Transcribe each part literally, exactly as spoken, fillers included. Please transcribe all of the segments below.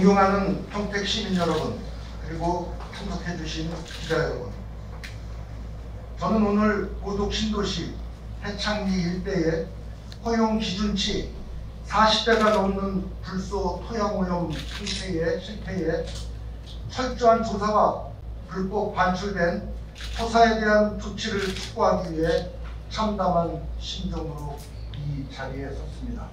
존경하는 평택 시민 여러분, 그리고 참석해 주신 기자 여러분, 저는 오늘 고덕 신도시 해창리 일대의 허용 기준치 사십 배가 넘는 불소 토양오염 실태의, 실태의 철저한 조사와 불법 반출된 토사에 대한 조치를 촉구하기 위해 참담한 심정으로 이 자리에 섰습니다.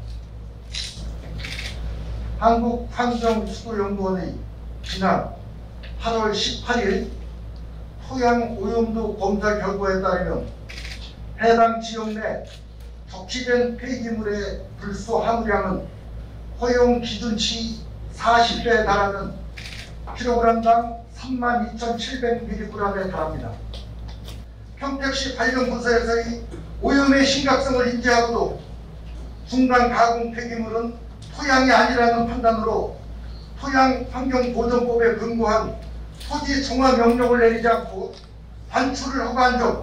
한국환경수도연구원의 지난 팔월 십팔일 토양 오염도 검사 결과에 따르면 해당 지역 내 적시된 폐기물의 불소 함유량은 허용 기준치 사십 배에 달하는 킬로그램당 삼만 이천칠백 밀리그램에 달합니다. 평택시 관련 부서에서의 오염의 심각성을 인지하고도 중간 가공 폐기물은 토양이 아니라는 판단으로 토양환경보전법에 근거한 토지 정화 명령을 내리지 않고 반출을 허가한 점,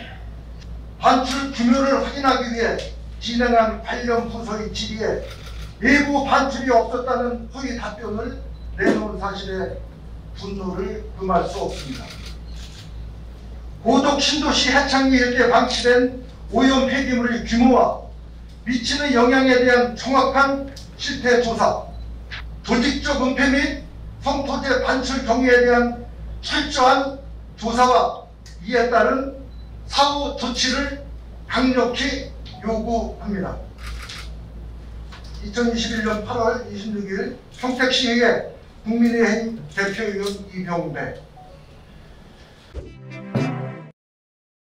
반출 규모를 확인하기 위해 진행한 관련 부서의 질의에 내부 반출이 없었다는 허위 답변을 내놓은 사실에 분노를 금할 수 없습니다. 고덕 신도시 해창리 일대 방치된 오염 폐기물의 규모와 미치는 영향에 대한 정확한 실태 조사, 조직적 은폐 및 성토재 반출 경위에 대한 철저한 조사와 이에 따른 사후 조치를 강력히 요구합니다. 이천이십일년 팔월 이십육일 평택시의회 국민의힘 대표의원 이병배.